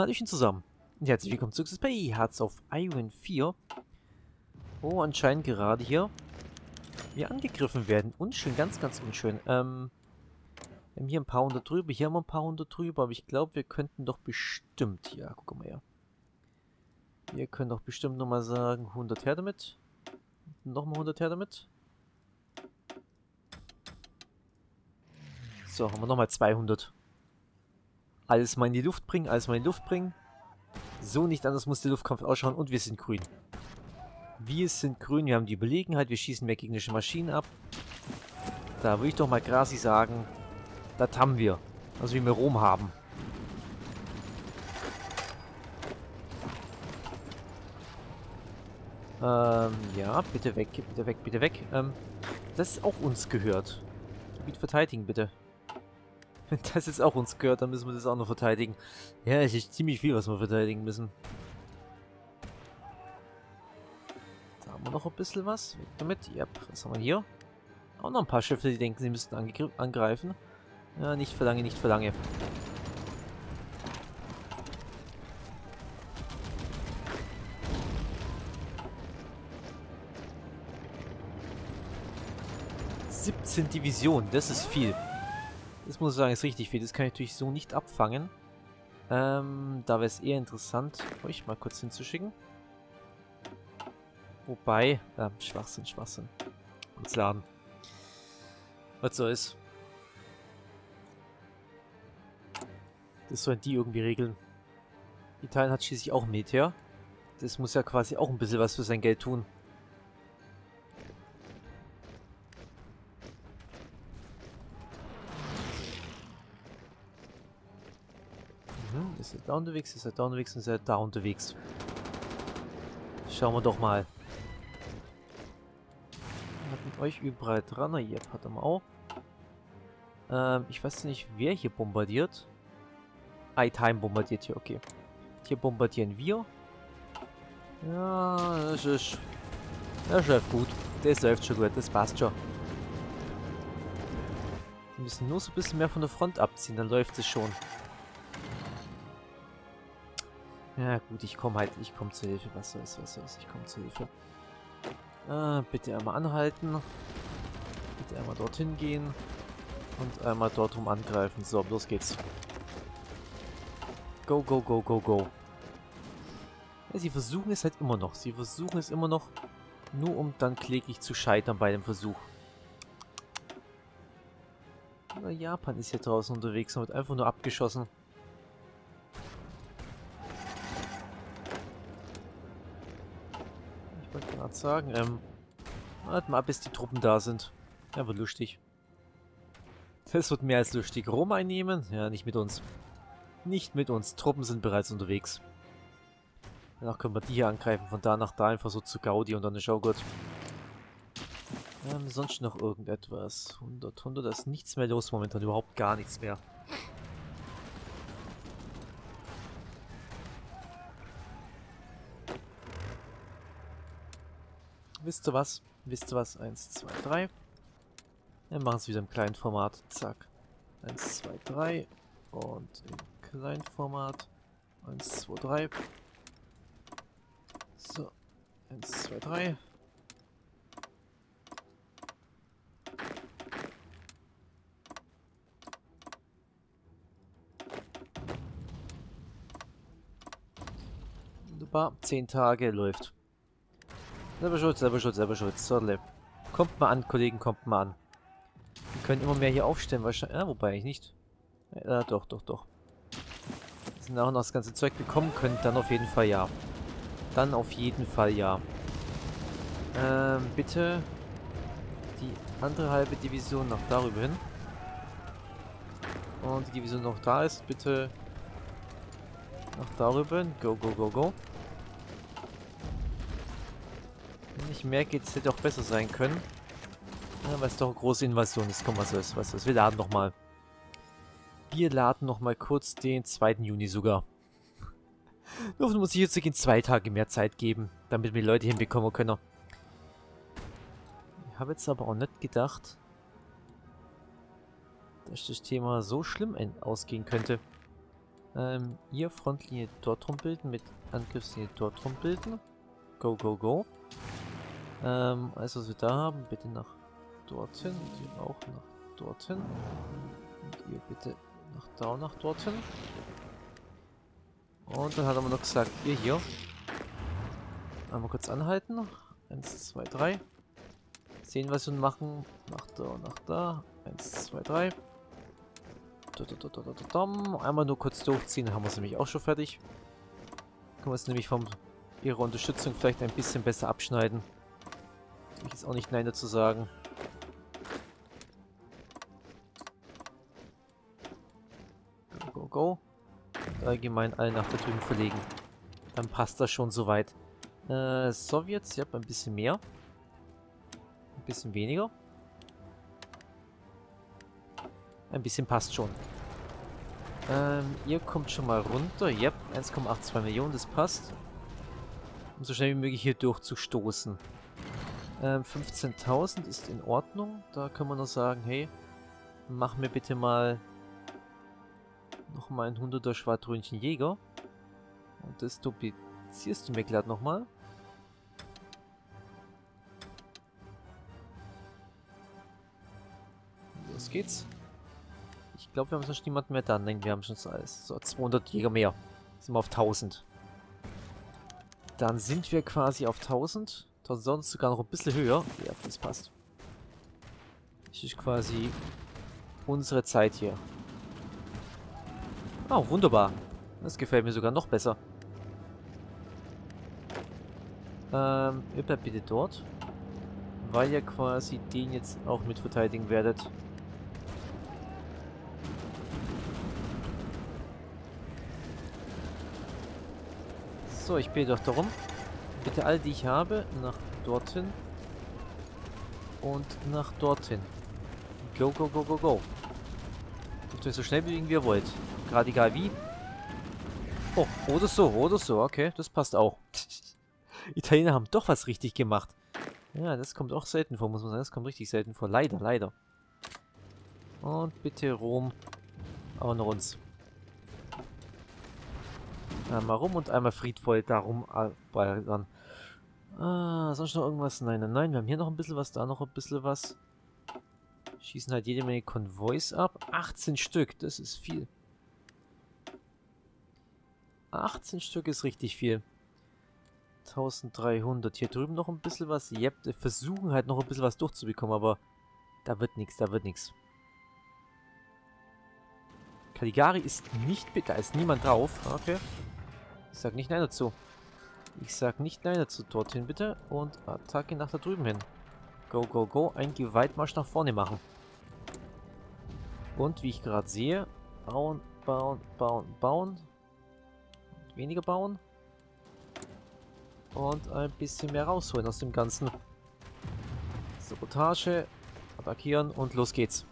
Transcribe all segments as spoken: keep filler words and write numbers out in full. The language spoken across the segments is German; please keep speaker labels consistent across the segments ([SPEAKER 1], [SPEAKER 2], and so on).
[SPEAKER 1] Hallöchen zusammen und herzlich willkommen zurück bei Hearts of Iron vier. Oh, anscheinend gerade hier wir angegriffen werden. Unschön, ganz, ganz unschön. Ähm, wir haben hier ein paar hundert drüber, hier haben wir ein paar hundert drüber, aber ich glaube, wir könnten doch bestimmt hier, guck mal her. Wir können doch bestimmt nochmal sagen, hundert her damit. Nochmal hundert her damit. So, haben wir nochmal zweihundert. Alles mal in die Luft bringen, alles mal in die Luft bringen. So nicht anders muss der Luftkampf ausschauen und wir sind grün. Wir sind grün, wir haben die Überlegenheit, wir schießen mehr gegnerische Maschinen ab. Da würde ich doch mal Grasi sagen, das haben wir. Also wie wir Rom haben. Ähm, ja, bitte weg, bitte weg, bitte weg. Ähm, das ist auch uns gehört. Gebiet verteidigen, bitte. Wenn das jetzt auch uns gehört, dann müssen wir das auch noch verteidigen. Ja, es ist ziemlich viel, was wir verteidigen müssen. Da haben wir noch ein bisschen was. Weg damit. Yep, was haben wir hier? Auch noch ein paar Schiffe, die denken, sie müssten angreifen. Ja, nicht für lange, nicht für lange. siebzehn Divisionen, das ist viel. Das muss ich sagen, ist richtig viel. Das kann ich natürlich so nicht abfangen. Ähm, da wäre es eher interessant, euch mal kurz hinzuschicken. Wobei, äh, Schwachsinn, Schwachsinn. Kurz laden. Was soll's. Das sollen die irgendwie regeln. Italien hat schließlich auch Militär. Das muss ja quasi auch ein bisschen was für sein Geld tun. Mhm, ist er da unterwegs? Ist er da unterwegs? Ist er da unterwegs? Schauen wir doch mal. Wir hatten euch überall dran. Hier hat er mal auch. Ähm, ich weiß nicht, wer hier bombardiert. iTime bombardiert hier, okay. Hier bombardieren wir. Ja, das ist... Das läuft gut. Das läuft schon gut, das passt schon. Die müssen nur so ein bisschen mehr von der Front abziehen, dann läuft es schon. Ja gut, ich komme halt, ich komme zur Hilfe. Was soll's, was soll's, ich komme zur Hilfe. Äh, bitte einmal anhalten. Bitte einmal dorthin gehen. Und einmal dort rum angreifen. So, los geht's. Go, go, go, go, go. Ja, sie versuchen es halt immer noch. Sie versuchen es immer noch, nur um dann kläglich zu scheitern bei dem Versuch. Aber Japan ist hier draußen unterwegs und wird einfach nur abgeschossen. Ich wollte gerade sagen, ähm, warten mal ab, bis die Truppen da sind. Ja, wird lustig. Das wird mehr als lustig. Rom einnehmen? Ja, nicht mit uns. Nicht mit uns. Truppen sind bereits unterwegs. Danach können wir die hier angreifen. Von da nach da einfach so zu Gaudi und dann ist auch gut. Ähm, sonst noch irgendetwas. hundert, hundert, da ist nichts mehr los momentan. Überhaupt gar nichts mehr. Wisst ihr was? Wisst ihr was? eins, zwei, drei. Wir machen es wieder im kleinen Format. Zack. eins, zwei, drei. Und im kleinen Format. eins, zwei, drei. So. eins, zwei, drei. Wunderbar. zehn Tage läuft. Selber schuld, selber schuld, selber schuld. So, kommt mal an, Kollegen, kommt mal an. Wir können immer mehr hier aufstellen, wahrscheinlich. Ja, wobei ich nicht. Ja, doch, doch, doch. Wenn sie nach und nach das ganze Zeug bekommen können, dann auf jeden Fall ja. Dann auf jeden Fall ja. Ähm, bitte die andere halbe Division noch darüber hin. Und die Division noch da ist, bitte noch darüber hin. Go, go, go, go. Wenn ich merke, es hätte auch besser sein können. Ja, weil es doch eine große Invasion ist. Komm, was ist, was ist. Wir laden nochmal. Wir laden nochmal kurz den zweiten Juni sogar. Nur muss ich jetzt in zwei Tage mehr Zeit geben, damit wir Leute hinbekommen können. Ich habe jetzt aber auch nicht gedacht, dass das Thema so schlimm ausgehen könnte. Ähm, ihr Frontlinie dort rum bilden, mit Angriffslinie dort rum bilden. Go, go, go. Ähm, also was wir da haben, bitte nach dorthin. Und ihr auch nach dorthin. Und ihr bitte nach da und nach dorthin. Und dann hat er mir noch gesagt, ihr hier. Einmal kurz anhalten. Eins, zwei, drei. Sehen, was wir machen. Nach da und nach da. Eins, zwei, drei. Einmal nur kurz durchziehen, dann haben wir es nämlich auch schon fertig. Können wir es nämlich von ihrer Unterstützung vielleicht ein bisschen besser abschneiden. Ich jetzt auch nicht Nein dazu sagen. Go, go, go. Und allgemein alle nach da drüben verlegen. Dann passt das schon soweit. Äh, Sowjets, ja, ein bisschen mehr. Ein bisschen weniger. Ein bisschen passt schon. Ähm, ihr kommt schon mal runter. Yep, eins Komma zweiundachtzig Millionen, das passt. Um so schnell wie möglich hier durchzustoßen. Ähm, fünfzehntausend ist in Ordnung. Da können wir nur sagen, hey, mach mir bitte mal nochmal ein hunderter Schwadrönchen Jäger. Und das duplizierst du mir glatt nochmal. Los geht's. Ich glaube, wir haben sonst niemanden mehr da. Nein, wir haben schon so alles. So, zweihundert Jäger mehr. Sind wir auf tausend. Dann sind wir quasi auf tausend. Sonst sogar noch ein bisschen höher. Ja, das passt. Das ist quasi unsere Zeit hier. Oh, wunderbar. Das gefällt mir sogar noch besser. Ähm, ihr bleibt bitte dort. Weil ihr quasi den jetzt auch mit verteidigen werdet. So, ich bitte doch darum. Bitte all die ich habe, nach dorthin. Und nach dorthin. Go, go, go, go, go. Dürft ihr so schnell bewegen, wie ihr wollt. Gerade egal wie. Oh, oder so, oder so. Okay, das passt auch. Italiener haben doch was richtig gemacht. Ja, das kommt auch selten vor, muss man sagen. Das kommt richtig selten vor. Leider, leider. Und bitte Rom. Auch noch uns. Einmal rum und einmal friedvoll darum arbeiten. Ah, sonst noch irgendwas? Nein, nein, nein. Wir haben hier noch ein bisschen was, da noch ein bisschen was. Schießen halt jede Menge Konvois ab. achtzehn Stück, das ist viel. achtzehn Stück ist richtig viel. eintausenddreihundert. Hier drüben noch ein bisschen was. Yep, wir versuchen halt noch ein bisschen was durchzubekommen, aber da wird nichts, da wird nichts. Caligari ist nicht... Da ist niemand drauf. Okay. Ich sag nicht Nein dazu. Ich sag nicht Nein dazu. Dorthin bitte. Und Attacke nach da drüben hin. Go, go, go. Ein Gewaltmarsch nach vorne machen. Und wie ich gerade sehe, bauen, bauen, bauen, bauen. Weniger bauen. Und ein bisschen mehr rausholen aus dem Ganzen. Sabotage. Attackieren und los geht's.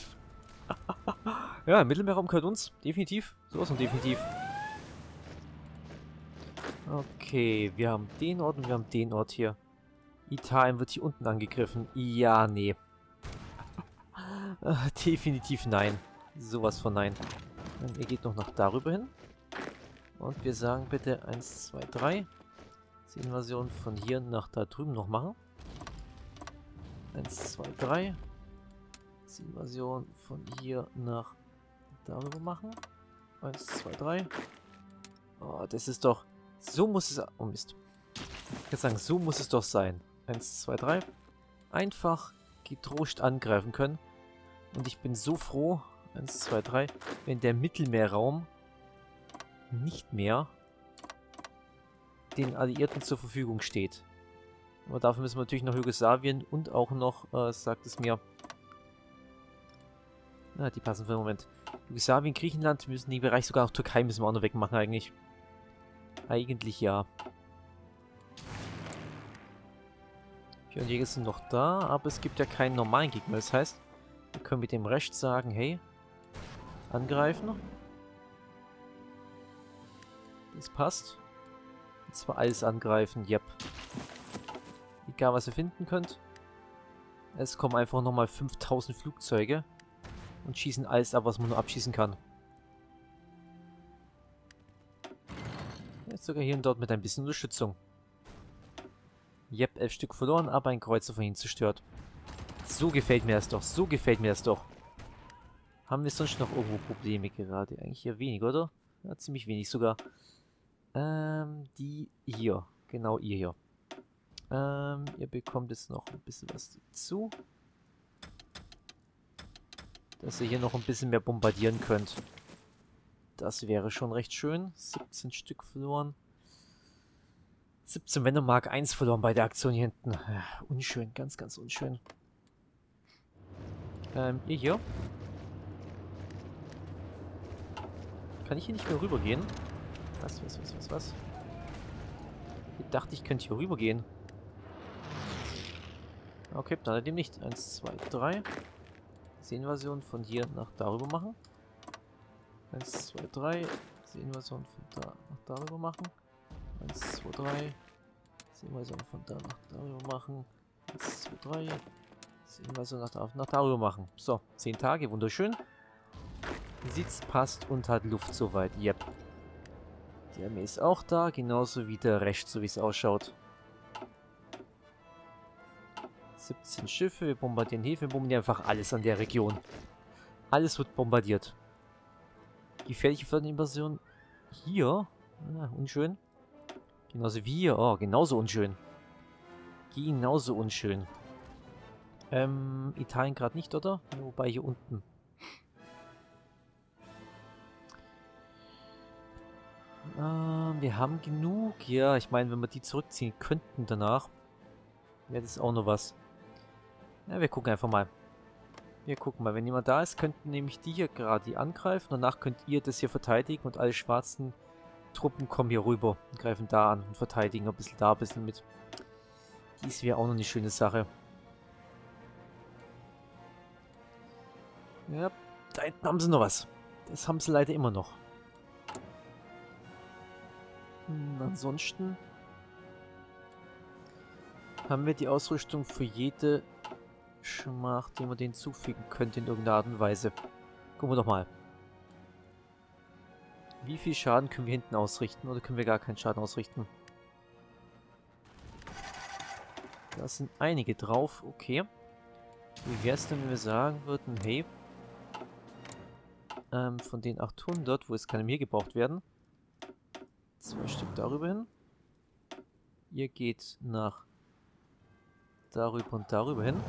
[SPEAKER 1] Ja, im Mittelmeerraum gehört uns. Definitiv. Sowas und definitiv. Okay, wir haben den Ort und wir haben den Ort hier. Italien wird hier unten angegriffen. Ja, nee. äh, definitiv nein. Sowas von nein. Und ihr geht noch nach darüber hin. Und wir sagen bitte eins, zwei, drei. Die Invasion von hier nach da drüben noch machen. eins, zwei, drei. Die Invasion von hier nach darüber machen. eins, zwei, drei. Oh, das ist doch... So muss es... Oh Mist. Ich kann sagen, so muss es doch sein. eins, zwei, drei. Einfach getrost angreifen können. Und ich bin so froh, eins, zwei, drei, wenn der Mittelmeerraum nicht mehr den Alliierten zur Verfügung steht. Aber dafür müssen wir natürlich noch Jugoslawien und auch noch, äh, sagt es mir... Ah, die passen für den Moment. Jugoslawien, Griechenland, müssen die Bereich sogar auch Türkei müssen wir auch noch wegmachen eigentlich. Eigentlich ja. Pionjäger sind noch da, aber es gibt ja keinen normalen Gegner. Das heißt, wir können mit dem Recht sagen, hey, angreifen. Das passt. Und zwar alles angreifen, yep. Egal, was ihr finden könnt. Es kommen einfach nochmal fünftausend Flugzeuge und schießen alles ab, was man nur abschießen kann. Sogar hier und dort mit ein bisschen Unterstützung. Jep, elf Stück verloren, aber ein Kreuzer von ihnen zerstört. So gefällt mir das doch, so gefällt mir das doch. Haben wir sonst noch irgendwo Probleme gerade? Eigentlich hier wenig, oder? Ja, ziemlich wenig sogar. Ähm, die hier. Genau, ihr hier. Ähm, ihr bekommt jetzt noch ein bisschen was dazu. Dass ihr hier noch ein bisschen mehr bombardieren könnt. Das wäre schon recht schön. siebzehn Stück verloren. siebzehn, wenn du Mark eins verloren bei der Aktion hier hinten. Ja, unschön, ganz, ganz unschön. Ähm, ihr hier. Kann ich hier nicht mehr rübergehen? Was, was, was, was, was? Ich dachte, ich könnte hier rübergehen. Okay, dann dem nicht. Eins, zwei, drei. Invasion von hier nach darüber machen. Eins, zwei, drei. Invasion von da nach darüber machen. Eins, zwei, drei. Invasion von da nach darüber machen. Eins, zwei, drei. Invasion nach, da, nach darüber machen. So, zehn Tage, wunderschön. Sitz passt und hat Luft soweit. Yep. Die Armee ist auch da, genauso wie der Rest, so wie es ausschaut. siebzehn Schiffe, wir bombardieren Häfen, wir bombardieren einfach alles an der Region. Alles wird bombardiert. Gefährliche Flotteninvasion hier. Ah, unschön. Genauso wie hier. Oh, genauso unschön. Genauso unschön. Ähm, Italien gerade nicht, oder? Wobei hier unten. Ähm, wir haben genug. Ja, ich meine, wenn wir die zurückziehen könnten danach, wäre das auch noch was. Ja, wir gucken einfach mal. Wir gucken mal, wenn jemand da ist, könnten nämlich die hier gerade die angreifen. Danach könnt ihr das hier verteidigen und alle schwarzen Truppen kommen hier rüber und greifen da an und verteidigen ein bisschen da, ein bisschen mit. Dies wäre auch noch eine schöne Sache. Ja, da hinten haben sie noch was. Das haben sie leider immer noch. Hm, ansonsten haben wir die Ausrüstung für jede Schmach, die man denen zufügen könnte in irgendeiner Art und Weise. Gucken wir doch mal. Wie viel Schaden können wir hinten ausrichten oder können wir gar keinen Schaden ausrichten? Da sind einige drauf, okay. Wie wäre es denn, wenn wir sagen würden, hey, ähm, von den achthundert, wo es keine mehr gebraucht werden, zwei Stück darüber hin. Ihr geht nach darüber und darüber hin.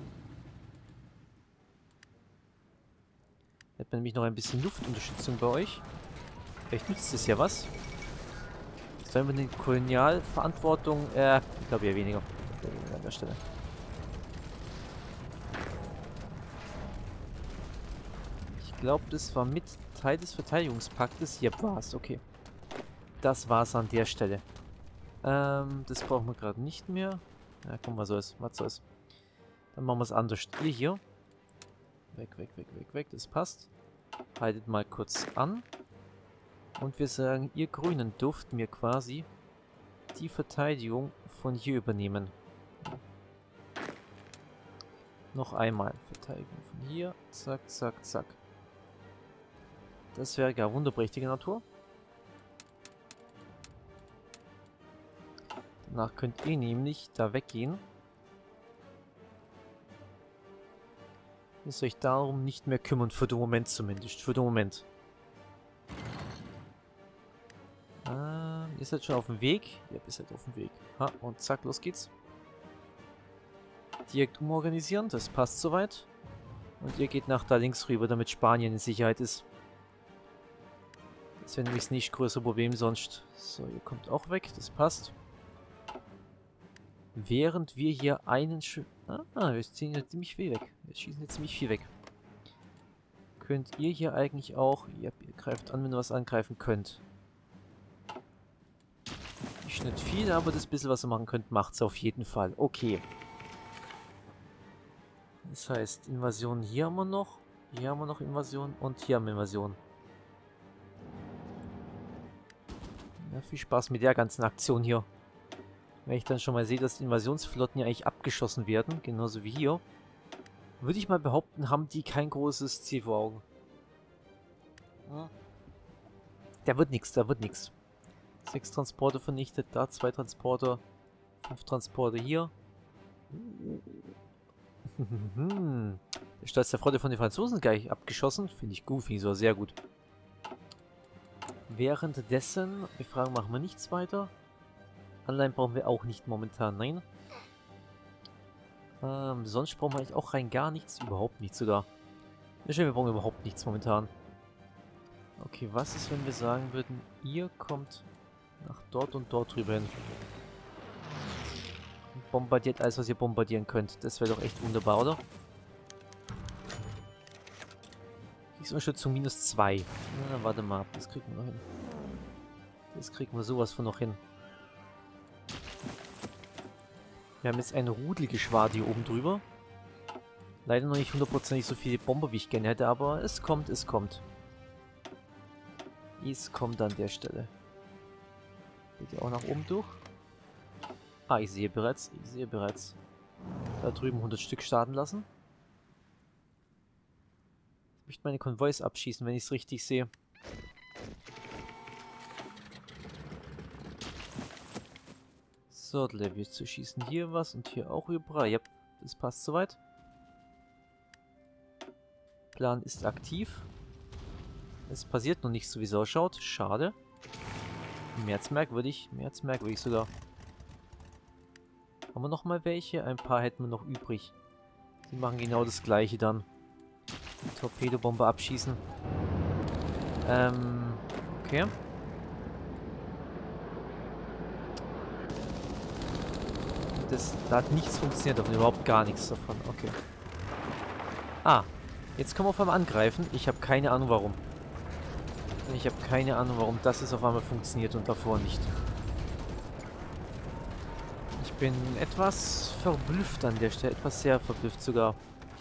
[SPEAKER 1] Hätten wir nämlich noch ein bisschen Luftunterstützung bei euch. Vielleicht nützt es ja was. Sollen wir die Kolonialverantwortung, äh, ich glaube eher weniger. Weniger an der Stelle. Ich glaube, das war mit Teil des Verteidigungspaktes. Hier war es, okay. Das war es an der Stelle. Ähm, das brauchen wir gerade nicht mehr. Ja, komm, was soll's, was soll's. Dann machen wir es anders. Ihr hier. Weg, weg, weg, weg, weg, das passt. Haltet mal kurz an. Und wir sagen, ihr Grünen dürft mir quasi die Verteidigung von hier übernehmen. Noch einmal. Verteidigung von hier. Zack, zack, zack. Das wäre gar wunderprächtige Natur. Danach könnt ihr nämlich da weggehen. Ihr müsst euch darum nicht mehr kümmern, für den Moment zumindest. Für den Moment. Ähm, ihr seid schon auf dem Weg. Ja, ihr seid auf dem Weg. Ha, und zack, los geht's. Direkt umorganisieren, das passt soweit. Und ihr geht nach da links rüber, damit Spanien in Sicherheit ist. Das wäre nämlich das nicht größere Problem sonst. So, ihr kommt auch weg, das passt. Während wir hier einen Sch... Ah, wir ziehen jetzt ziemlich viel weg. Wir schießen jetzt ziemlich viel weg. Könnt ihr hier eigentlich auch... Ja, ihr greift an, wenn ihr was angreifen könnt. Nicht nicht viel, aber das bisschen, was ihr machen könnt, macht es auf jeden Fall. Okay. Das heißt, Invasion hier haben wir noch. Hier haben wir noch Invasion und hier haben wir Invasion. Ja, viel Spaß mit der ganzen Aktion hier. Wenn ich dann schon mal sehe, dass die Invasionsflotten ja eigentlich abgeschossen werden, genauso wie hier, würde ich mal behaupten, haben die kein großes Ziel vor Augen. Hm. Da wird nichts, da wird nichts. Sechs Transporter vernichtet, da zwei Transporter. Fünf Transporter hier. Der Stolz der Freude von den Franzosen gleich abgeschossen. Finde ich gut, finde ich so sehr gut. Währenddessen, wir fragen, machen wir nichts weiter. Anleihen brauchen wir auch nicht momentan, nein. Ähm, sonst brauchen wir eigentlich auch rein gar nichts, überhaupt nichts sogar. Ja, schön, wir brauchen überhaupt nichts momentan. Okay, was ist, wenn wir sagen würden, ihr kommt nach dort und dort drüber hin. Und bombardiert alles, was ihr bombardieren könnt. Das wäre doch echt wunderbar, oder? Kriegsunterstützung minus zwei. Na, warte mal, das kriegen wir noch hin. Das kriegen wir sowas von noch hin. Wir haben jetzt ein Rudelgeschwader hier oben drüber. Leider noch nicht hundertprozentig so viele Bomber, wie ich gerne hätte, aber es kommt, es kommt. Es kommt an der Stelle. Geht ihr auch nach oben durch? Ah, ich sehe bereits, ich sehe bereits. Da drüben hundert Stück starten lassen. Ich möchte meine Konvois abschießen, wenn ich es richtig sehe. So, wir zu schießen hier was und hier auch überall. Ja, das passt soweit. Plan ist aktiv. Es passiert noch nicht so, wie es ausschaut. Schade. Mehr als merkwürdig. Mehr als merkwürdig sogar. Haben wir noch mal welche? Ein paar hätten wir noch übrig. Die machen genau das gleiche dann. Die Torpedobombe abschießen. Ähm, okay. Das, da hat nichts funktioniert davon, überhaupt gar nichts davon. Okay. Ah, jetzt können wir auf einmal angreifen. Ich habe keine Ahnung warum. Ich habe keine Ahnung warum das jetzt auf einmal funktioniert und davor nicht. Ich bin etwas verblüfft an der Stelle, etwas sehr verblüfft sogar.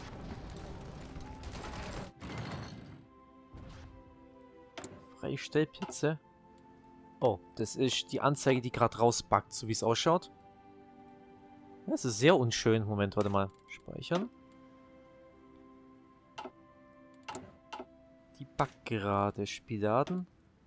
[SPEAKER 1] Freistellplätze. Oh, das ist die Anzeige, die gerade rausbackt, so wie es ausschaut. Das ist sehr unschön. Moment, warte mal. Speichern. Die backt gerade. Spieldaten.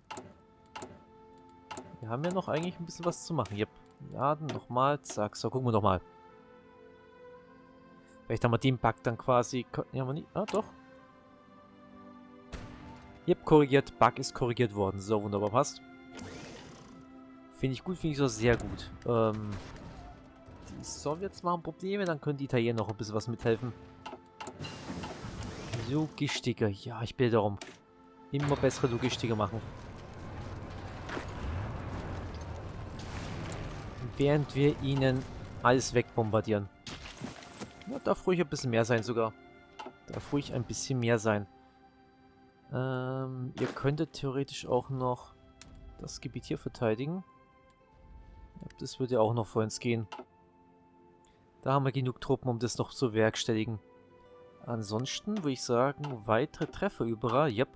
[SPEAKER 1] Wir haben ja noch eigentlich ein bisschen was zu machen. Yep. Laden, nochmal. Zack. So, gucken wir doch mal. Vielleicht haben wir den Bug dann quasi... Ja, aber nicht... Ah, doch. Yep, korrigiert. Bug ist korrigiert worden. So, wunderbar, passt. Finde ich gut, finde ich so sehr gut. Ähm... Die Sowjets machen Probleme, dann können die Italiener noch ein bisschen was mithelfen. Logistiker. Ja, ich bitte darum. Immer bessere Logistiker machen. Während wir ihnen alles wegbombardieren. Ja, darf ruhig ein bisschen mehr sein sogar. Darf ruhig ein bisschen mehr sein. Ähm, ihr könntet theoretisch auch noch das Gebiet hier verteidigen. Ja, das würde ja auch noch vor uns gehen. Da haben wir genug Truppen, um das noch zu bewerkstelligen. Ansonsten würde ich sagen, weitere Treffer überall. Yep.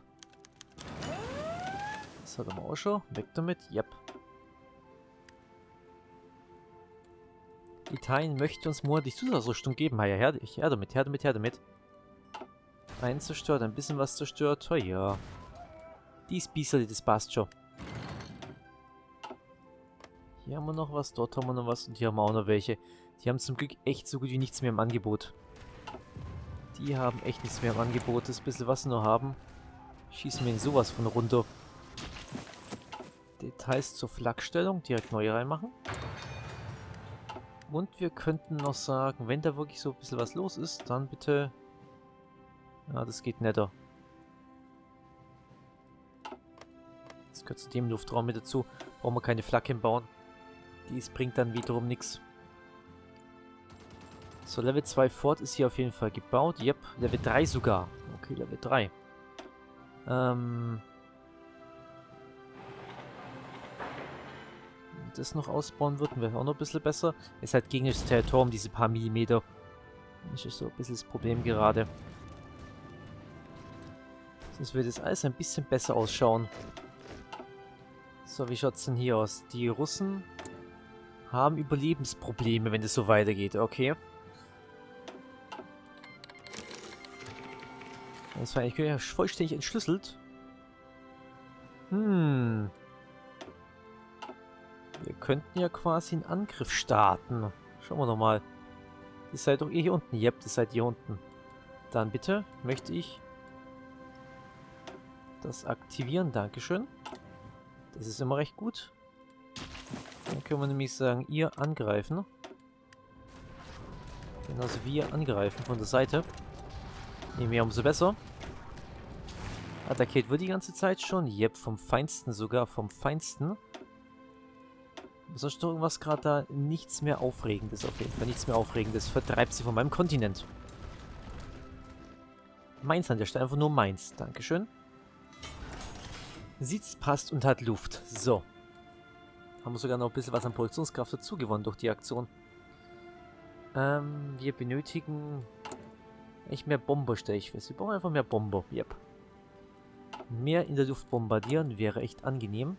[SPEAKER 1] Das hat er auch schon. Weg damit. Yep. Italien möchte uns monatlich Zusatzausrüstung geben. Ja, her, her damit, her damit, her damit. Einen zerstört, ein bisschen was zerstört. Oh ja. Dies Bisseli, das passt schon. Hier haben wir noch was, dort haben wir noch was und hier haben wir auch noch welche. Die haben zum Glück echt so gut wie nichts mehr im Angebot. Die haben echt nichts mehr im Angebot. Das bisschen, was sie noch haben, schießen wir in sowas von runter. Details zur Flakstellung, direkt neu reinmachen. Und wir könnten noch sagen, wenn da wirklich so ein bisschen was los ist, dann bitte... Ja, das geht netter. Das gehört zu dem Luftraum mit dazu. Brauchen wir keine Flak hinbauen. Dies bringt dann wiederum nichts. So, Level zwei Fort ist hier auf jeden Fall gebaut. Yep, Level drei sogar. Okay, Level drei. Ähm... das noch ausbauen würden, wäre auch noch ein bisschen besser. Ist halt gegen das Territorium diese paar Millimeter. Das ist so ein bisschen das Problem gerade. Sonst würde das alles ein bisschen besser ausschauen. So, wie schaut es denn hier aus? Die Russen haben Überlebensprobleme, wenn das so weitergeht. Okay. Das war eigentlich vollständig entschlüsselt. Hm. könnten ja quasi einen Angriff starten. Schauen wir doch mal. Ihr seid doch ihr hier unten. Yep, ihr seid hier unten. Dann bitte möchte ich das aktivieren. Dankeschön. Das ist immer recht gut. Dann können wir nämlich sagen, ihr angreifen. Genauso wie ihr angreifen von der Seite. Je mehr, umso besser. Attackiert wird die ganze Zeit schon. Yep, vom Feinsten sogar. Vom Feinsten. Sonst irgendwas gerade da? Nichts mehr Aufregendes auf jeden Fall. Nichts mehr Aufregendes. Vertreibt sie von meinem Kontinent. Meins an der Stelle. Einfach nur meins. Dankeschön. Sitzt, passt und hat Luft. So. Haben wir sogar noch ein bisschen was an Produktionskraft dazu gewonnen durch die Aktion. Ähm, wir benötigen echt mehr Bomber, stelle ich fest. Wir brauchen einfach mehr Bomber. Yep. Mehr in der Luft bombardieren wäre echt angenehm.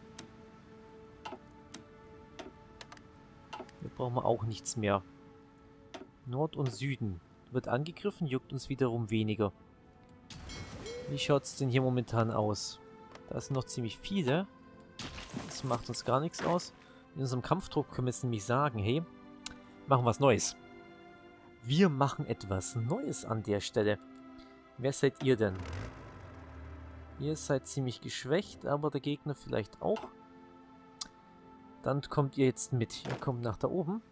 [SPEAKER 1] Hier brauchen wir auch nichts mehr. Nord und Süden. Wird angegriffen, juckt uns wiederum weniger. Wie schaut es denn hier momentan aus? Da sind noch ziemlich viele. Das macht uns gar nichts aus. In unserem Kampfdruck können wir jetzt nämlich sagen, hey, machen was Neues. Wir machen etwas Neues an der Stelle. Wer seid ihr denn? Ihr seid ziemlich geschwächt, aber der Gegner vielleicht auch. Dann kommt ihr jetzt mit. Ihr kommt nach da oben.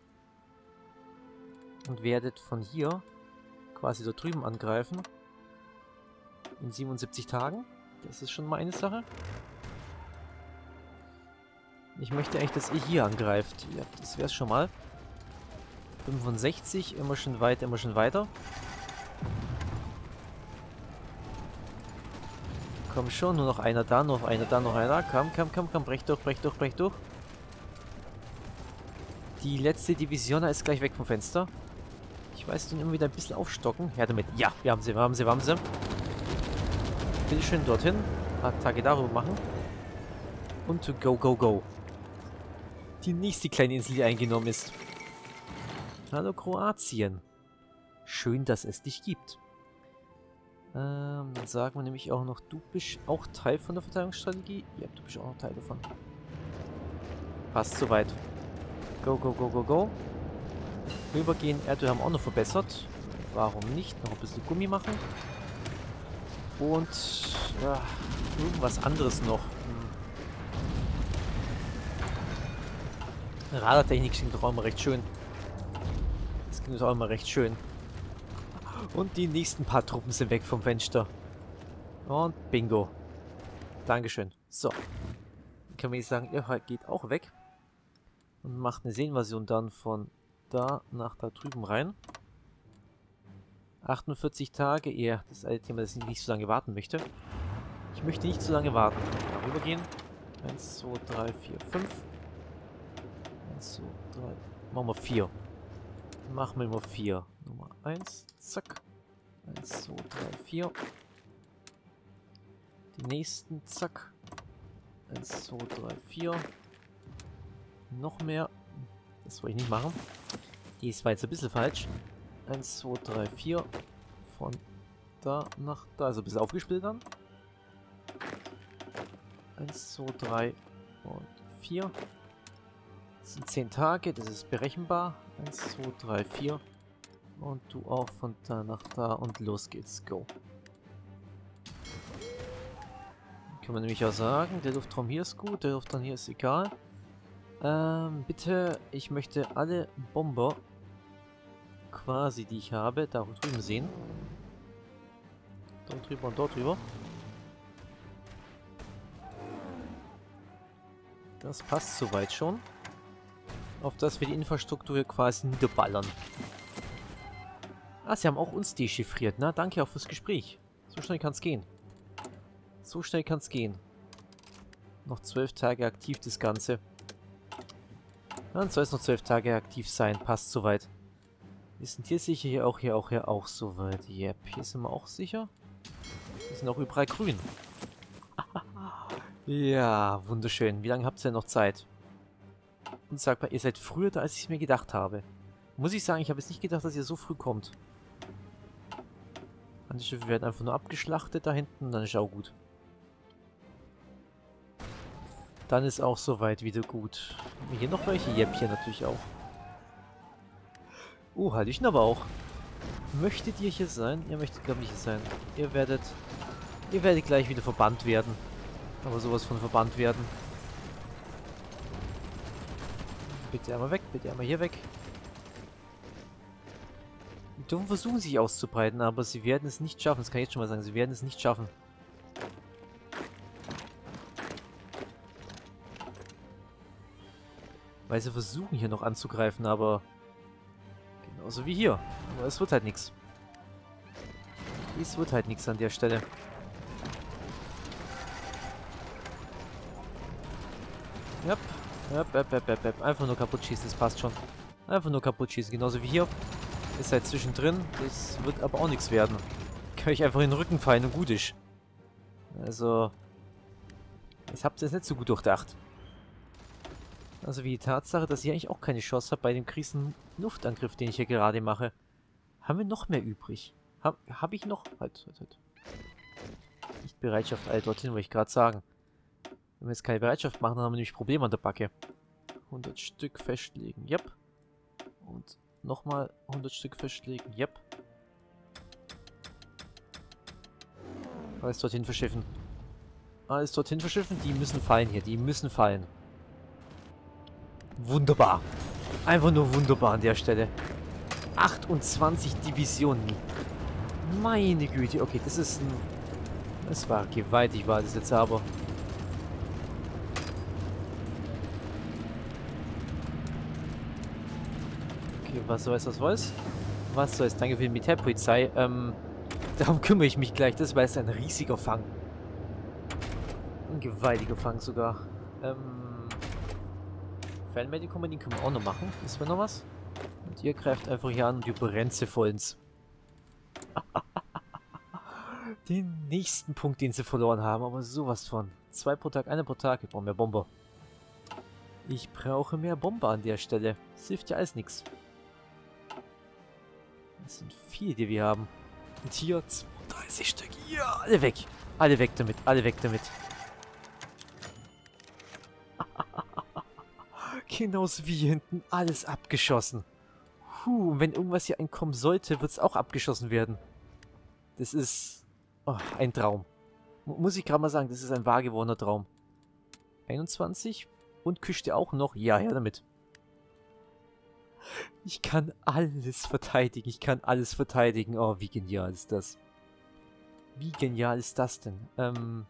[SPEAKER 1] Und werdet von hier quasi da drüben angreifen. In siebenundsiebzig Tagen. Das ist schon mal eine Sache. Ich möchte eigentlich, dass ihr hier angreift. Ja, das wäre es schon mal. fünfundsechzig, immer schon weiter, immer schon weiter. Komm schon, nur noch einer da, noch einer da, noch einer da. Komm, komm, komm, komm, brech durch, brech durch, brech durch. Die letzte Division ist gleich weg vom Fenster. Ich weiß, den immer wieder ein bisschen aufstocken. Her damit. Ja, wir haben sie, wir haben sie, wir haben sie. Bitte schön dorthin. Attacke darüber machen. Und to go, go, go. Die nächste kleine Insel, die eingenommen ist. Hallo Kroatien. Schön, dass es dich gibt. Ähm, dann sagen wir nämlich auch noch, du bist auch Teil von der Verteidigungsstrategie. Ja, du bist auch noch Teil davon. Passt soweit. Go, go, go, go, go. Rübergehen. Erdöl haben wir auch noch verbessert. Warum nicht? Noch ein bisschen Gummi machen. Und ja, irgendwas anderes noch. Hm. Radartechnik klingt doch auch immer recht schön. Das klingt auch immer recht schön. Und die nächsten paar Truppen sind weg vom Fenster. Und bingo. Dankeschön. So. Dann können wir jetzt sagen, ihr geht auch weg. Und macht eine Seeninvasion dann von da nach da drüben rein. achtundvierzig Tage, eher das alte Thema, das ich nicht so lange warten möchte. Ich möchte nicht so lange warten. Rübergehen. eins, zwei, drei, vier, fünf. eins, zwei, drei. Machen wir vier. Machen wir immer vier. Nummer eins. Zack. eins, zwei, drei, vier. Die nächsten. Zack. eins, zwei, drei, vier. Noch mehr. Das wollte ich nicht machen. Die ist war jetzt ein bisschen falsch. eins, zwei, drei, vier. Von da nach da. Also ein bisschen aufgespielt dann. eins, zwei, drei und vier. Das sind zehn Tage. Das ist berechenbar. eins, zwei, drei, vier. Und du auch von da nach da. Und los geht's. Go. Dann können wir nämlich auch sagen, der Luftraum hier ist gut. Der Luftraum hier ist egal. Ähm, bitte, ich möchte alle Bomber quasi, die ich habe, da drüben sehen. Dort drüber und dort drüber. Das passt soweit schon. Auf das wir die Infrastruktur hier quasi niederballern. Ah, sie haben auch uns dechiffriert. Na, danke auch fürs Gespräch. So schnell kann es gehen. So schnell kann es gehen. Noch zwölf Tage aktiv das Ganze. Dann soll es noch zwölf Tage aktiv sein. Passt soweit. Wir sind hier sicher, hier auch, hier auch, hier auch soweit. Yep, hier sind wir auch sicher. Hier sind auch überall grün. Ja, wunderschön. Wie lange habt ihr denn noch Zeit? Und sagt mal, ihr seid früher da, als ich es mir gedacht habe. Muss ich sagen, ich habe jetzt nicht gedacht, dass ihr so früh kommt. Andere Schiffe werden einfach nur abgeschlachtet da hinten, dann ist auch gut. Dann ist auch soweit wieder gut. Haben wir hier noch welche? Yep, hier natürlich auch. Oh, Hallöchen aber auch. Möchtet ihr hier sein? Ihr möchtet, glaube ich, hier sein. Ihr werdet... Ihr werdet gleich wieder verbannt werden. Aber sowas von verbannt werden. Bitte einmal weg, bitte einmal hier weg. Die dürfen versuchen, sich auszubreiten, aber sie werden es nicht schaffen. Das kann ich jetzt schon mal sagen. Sie werden es nicht schaffen. Weil sie versuchen, hier noch anzugreifen, aber... Genauso wie hier. Aber es wird halt nichts. Es wird halt nichts an der Stelle. Yep. Yep, yep, yep, yep, yep. Einfach nur kaputt schießen, das passt schon. Einfach nur kaputt schießen, genauso wie hier. Ist halt zwischendrin, das wird aber auch nichts werden. Kann ich einfach in den Rücken fallen und gut ist. Also... Ich hab's jetzt nicht so gut durchdacht. Also wie die Tatsache, dass ich eigentlich auch keine Chance habe bei dem Krisenluftangriff, den ich hier gerade mache. Haben wir noch mehr übrig? Habe hab ich noch... Halt, halt, halt. Nicht Bereitschaft, all dorthin, wollte ich gerade sagen. Wenn wir jetzt keine Bereitschaft machen, dann haben wir nämlich Probleme an der Backe. hundert Stück festlegen, yep. Und nochmal hundert Stück festlegen, yep. Alles dorthin verschiffen. Alles dorthin verschiffen, die müssen fallen hier, die müssen fallen. Wunderbar. Einfach nur wunderbar an der Stelle. achtundzwanzig Divisionen. Meine Güte, okay, das ist ein... Das war gewaltig, war das jetzt aber. Okay, was soll's, was soll's? Was soll's? Danke für die Militärpolizei. Ähm, darum kümmere ich mich gleich. Das war jetzt ein riesiger Fang. Ein gewaltiger Fang sogar. Ähm... Fernmedikum, den können wir auch noch machen. Ist mir noch was? Und ihr greift einfach hier an und überrennt sie vollends. Den nächsten Punkt, den sie verloren haben, aber sowas von. Zwei pro Tag, eine pro Tag. Ich brauche mehr Bomber. Ich brauche mehr Bomber an der Stelle. Das hilft ja alles nichts. Das sind viele, die wir haben. Und hier zweiunddreißig Stück. Ja, alle weg. Alle weg damit, alle weg damit. Genauso wie hier hinten alles abgeschossen. Puh, und wenn irgendwas hier einkommen sollte, wird es auch abgeschossen werden. Das ist oh, ein Traum. M muss ich gerade mal sagen, das ist ein wahr gewordener Traum. einundzwanzig und Küste auch noch. Ja, her damit. Ich kann alles verteidigen. Ich kann alles verteidigen. Oh, wie genial ist das? Wie genial ist das denn? Ähm...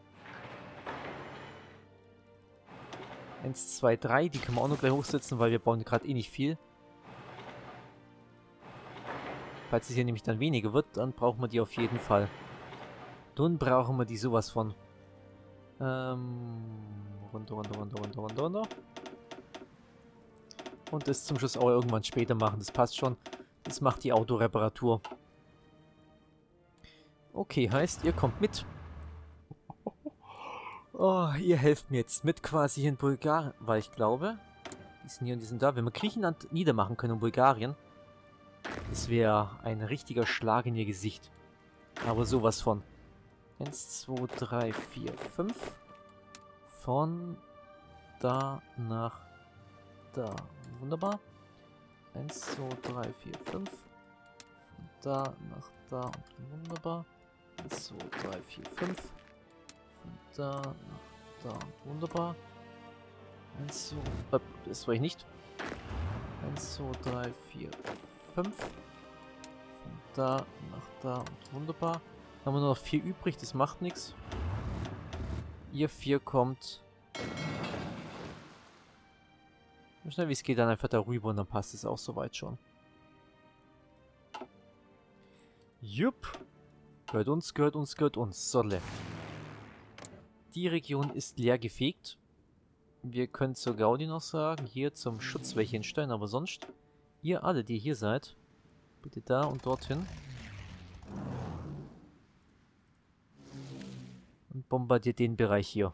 [SPEAKER 1] eins, zwei, drei, die können wir auch noch gleich hochsetzen, weil wir bauen gerade eh nicht viel. Falls es hier nämlich dann weniger wird, dann brauchen wir die auf jeden Fall. Dann brauchen wir die sowas von. Ähm, runter, runter, runter, runter, runter, runter. Und das zum Schluss auch irgendwann später machen, das passt schon. Das macht die Autoreparatur. Okay, heißt, ihr kommt mit. Oh, ihr helft mir jetzt mit quasi in Bulgarien, weil ich glaube, die sind hier und die sind da. Wenn wir Griechenland niedermachen können und Bulgarien, das wäre ein richtiger Schlag in ihr Gesicht. Aber sowas von. eins, zwei, drei, vier, fünf. Von da nach da. Wunderbar. eins, zwei, drei, vier, fünf. Von da nach da und wunderbar. eins, zwei, drei, vier, fünf. Von da nach da und wunderbar. eins, zwei, äh, das war ich nicht. eins, zwei, drei, vier, fünf. Von da nach da und wunderbar. Haben wir nur noch vier übrig, das macht nichts. Ihr vier kommt. So schnell wie es geht, dann einfach darüber und dann passt es auch soweit schon. Jupp. Gehört uns, gehört uns, gehört uns. Solle. Die Region ist leer gefegt. Wir können zur Gaudi noch sagen, hier zum Schutz welche hinstellen, aber sonst, ihr alle, die hier seid, bitte da und dorthin. Und bombardiert den Bereich hier.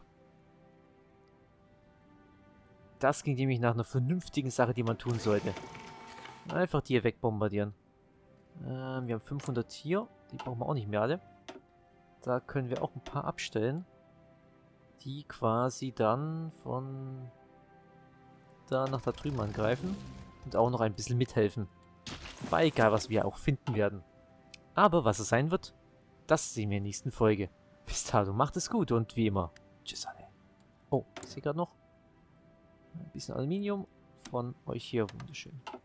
[SPEAKER 1] Das ging nämlich nach einer vernünftigen Sache, die man tun sollte. Einfach die hier wegbombardieren. Ähm, wir haben fünfhundert hier. Die brauchen wir auch nicht mehr alle. Da können wir auch ein paar abstellen. die quasi dann von da nach da drüben angreifen und auch noch ein bisschen mithelfen. War egal, was wir auch finden werden. Aber was es sein wird, das sehen wir in der nächsten Folge. Bis dahin, macht es gut und wie immer, tschüss alle. Oh, ich sehe gerade noch ein bisschen Aluminium von euch hier, wunderschön.